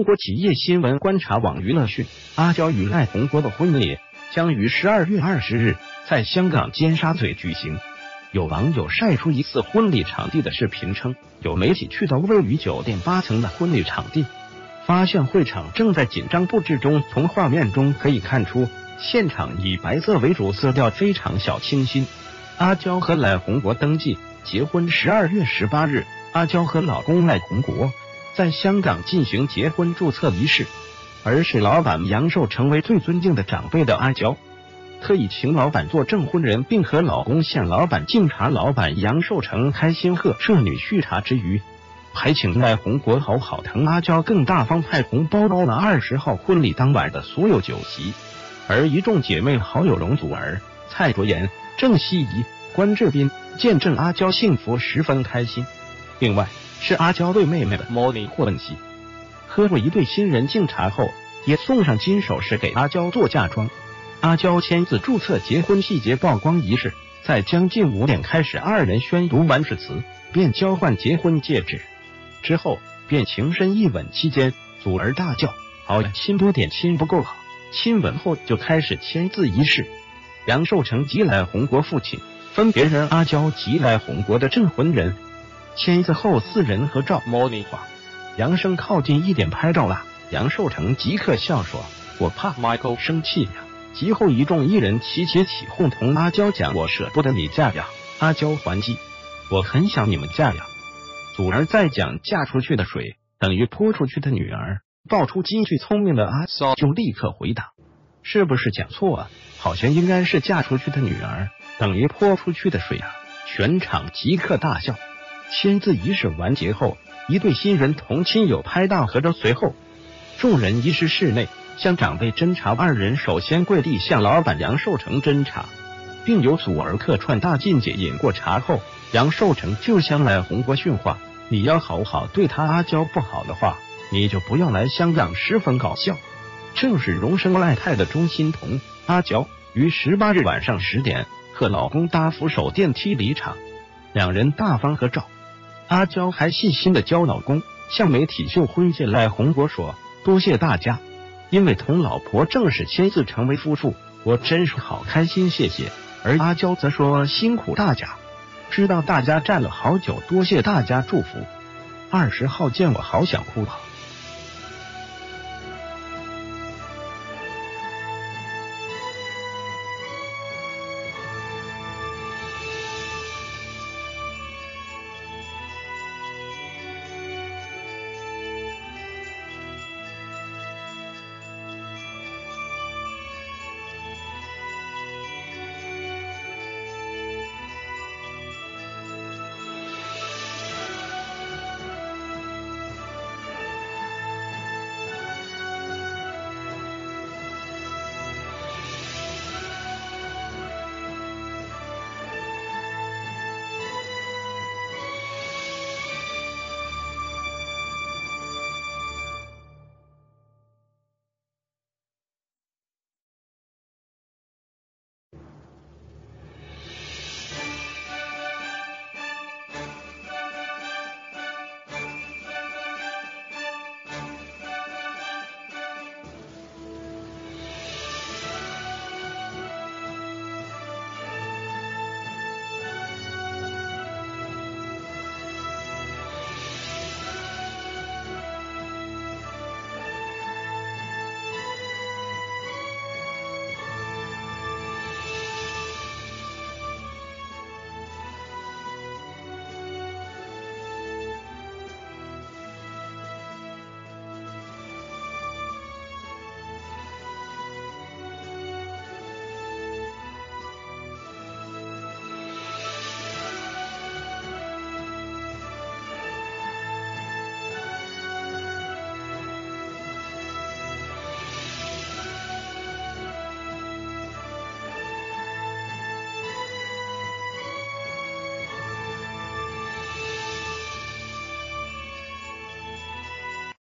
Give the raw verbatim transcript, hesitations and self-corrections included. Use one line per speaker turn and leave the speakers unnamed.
中国企业新闻观察网娱乐讯，阿娇与赖红国的婚礼将于十二月二十日在香港尖沙咀举行。有网友晒出疑似婚礼场地的视频称，有媒体去到位于酒店八层的婚礼场地，发现会场正在紧张布置中。从画面中可以看出，现场以白色为主色调，非常小清新。阿娇和赖红国登记结婚十二月十八日，阿娇和老公赖红国在香港进行结婚注册仪式。而是老板杨受成为最尊敬的长辈的阿娇，特意请老板做证婚人，并和老公向老板敬茶。老板杨受成开心喝这女婿茶之余，还请赖红国好好疼。阿娇更大方派红包包了二十号婚礼当晚的所有酒席。而一众姐妹好友容祖儿、蔡卓妍、郑希怡、关智斌见证阿娇幸福，十分开心。另外是阿娇对妹妹的模拟婚喜，喝过一对新人敬茶后，也送上金首饰给阿娇做嫁妆。阿娇签字注册结婚细节曝光仪式在将近五点开始，二人宣读完誓词，便交换结婚戒指，之后便情深意吻。期间祖儿大叫：“好呀，亲多点，亲不够好。”亲吻后就开始签字仪式。杨受成及赖红国父亲分别任阿娇及赖红国的证婚人。签字后四人合照模拟化，杨生靠近一点拍照了，杨受成即刻笑说：“我怕 Michael 生气呀。”及后一众艺人齐齐起哄同阿娇讲：“我舍不得你嫁呀。”阿娇还击：“我很想你们嫁呀。”祖儿再讲：“嫁出去的水等于泼出去的女儿。”爆出金句，聪明的阿娇就立刻回答：“是不是讲错啊？好像应该是嫁出去的女儿等于泼出去的水啊！”全场即刻大笑。签字仪式完结后，一对新人同亲友拍大合照，随后众人移师室内向长辈斟茶。二人首先跪地向老板杨受成斟茶，并由祖儿客串大妗姐饮过茶后，杨受成就向赖红国训话：“你要好好对他，阿娇不好的话你就不要来香港。”十分搞笑。正是荣升赖太的钟欣桐，阿娇于十八日晚上十点和老公搭扶手电梯离场，两人大方合照。阿娇还细心的教老公向媒体秀婚戒。赖红国说：“多谢大家，因为同老婆正式签字成为夫妇，我真是好开心，谢谢。”而阿娇则说：“辛苦大家，知道大家站了好久，多谢大家祝福。二十号见我好想哭啊。”